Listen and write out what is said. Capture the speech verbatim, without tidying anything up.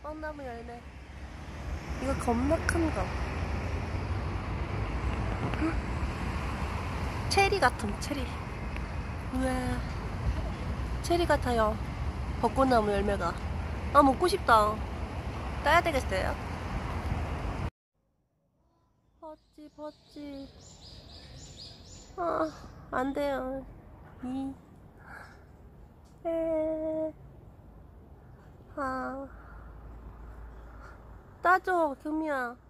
뻥나무 열매. 이거 겁나 큰 거. 체리 같은 체리. 우와, 체리 같아요. 벚꽃나무 열매가. 아, 먹고 싶다. 따야 되겠어요. 버찌 버찌. 아, 안 돼요. 이. 에. 아. 따줘, 금이야.